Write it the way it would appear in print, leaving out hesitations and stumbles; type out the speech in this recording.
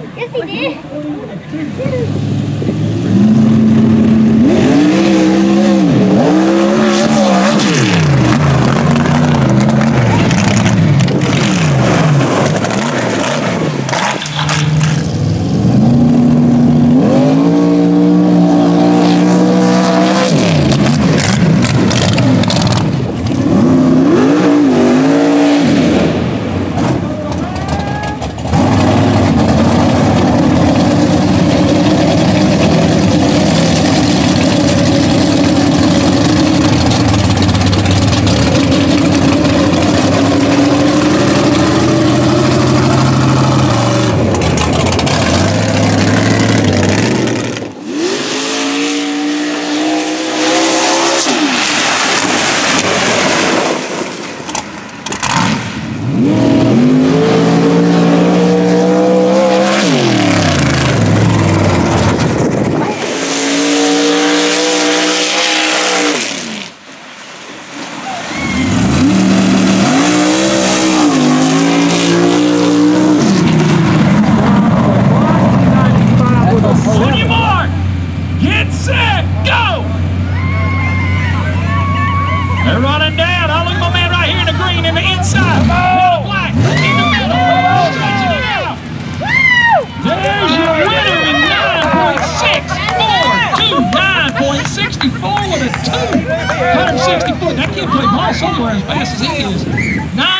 Yes, he did. They're running down. Oh, look at my man right here in the green in the inside. Middle black in the middle. Stretching it out. There's your winner in 9.64. 9.64 with a 2. 160 foot. That kid played ball somewhere as fast as he is.